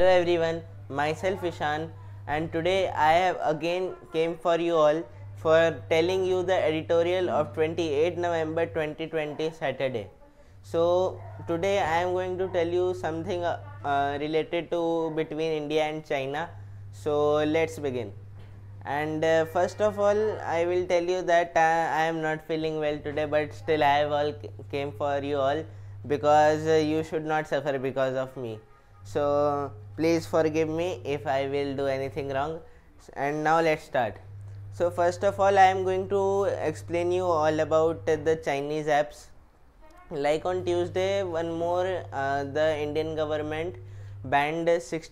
Hello everyone, myself Ishan, and today I have again came for you all for telling you the editorial of 28 November 2020 Saturday. So today I am going to tell you something related to between India and China. So let's begin. And first of all, I will tell you that I am not feeling well today, but still I have all came for you all because you should not suffer because of me. So please forgive me if I will do anything wrong. And now let's start. So first of all, I am going to explain you all about the Chinese apps. Like on Tuesday, one more the Indian government banned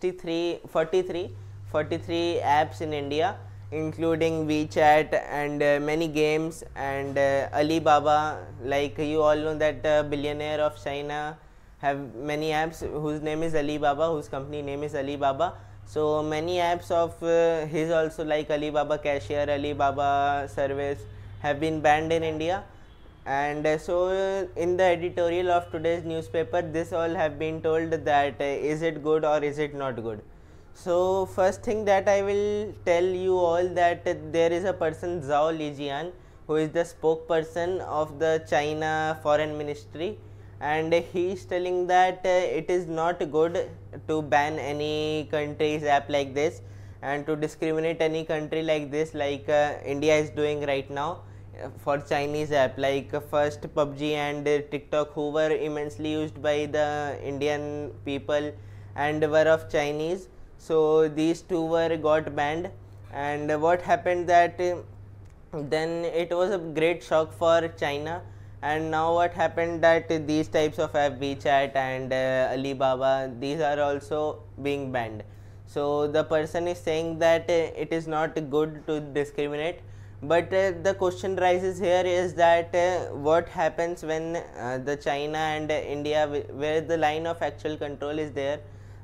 43 apps in India, including WeChat and many games and Alibaba. Like you all know that billionaire of China have many apps whose name is Alibaba, whose company name is Alibaba. So many apps of his also, like Alibaba Cashier, Alibaba Service, have been banned in India. And in the editorial of today's newspaper, this all have been told that is it good or is it not good. So first thing that I will tell you all that there is a person, Zhao Lijian, who is the spokesperson of the China Foreign Ministry, and he is telling that it is not good to ban any country's app like this and to discriminate any country like this, like India is doing right now for Chinese app. Like first PUBG and TikTok, who were immensely used by the Indian people and were of Chinese. So these two were got banned, and what happened that then it was a great shock for China. And now what happened that these types of app, WeChat and Alibaba, these are also being banned. So the person is saying that it is not good to discriminate, but the question rises here is that what happens when the China and India, where the line of actual control is there,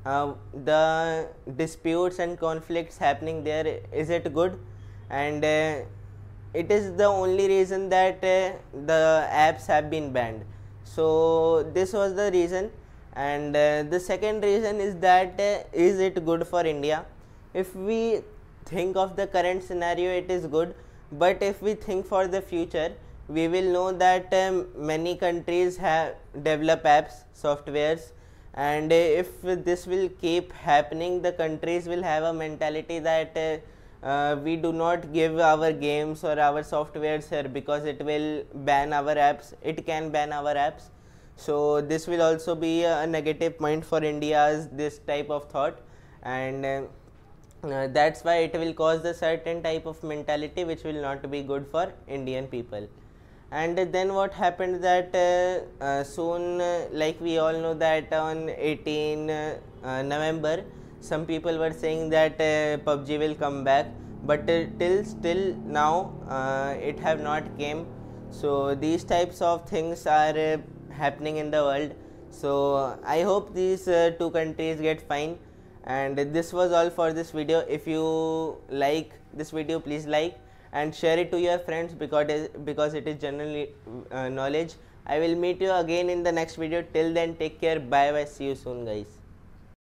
the disputes and conflicts happening there, is it good? And it is the only reason that the apps have been banned. So this was the reason. And the second reason is that is it good for India? If we think of the current scenario, it is good, but if we think for the future, we will know that many countries have developed apps, softwares, and if this will keep happening, the countries will have a mentality that we do not give our games or our softwares here because it will ban our apps, it can ban our apps. So this will also be a negative point for India's this type of thought, and that's why it will cause a certain type of mentality which will not be good for Indian people. And then what happened that soon, like we all know that on 18 November, some people were saying that PUBG will come back, but till still now it have not came. So these types of things are happening in the world. So I hope these two countries get fine. And this was all for this video. If you like this video, please like and share it to your friends because it is generally knowledge. I will meet you again in the next video. Till then, take care. Bye bye. See you soon, guys.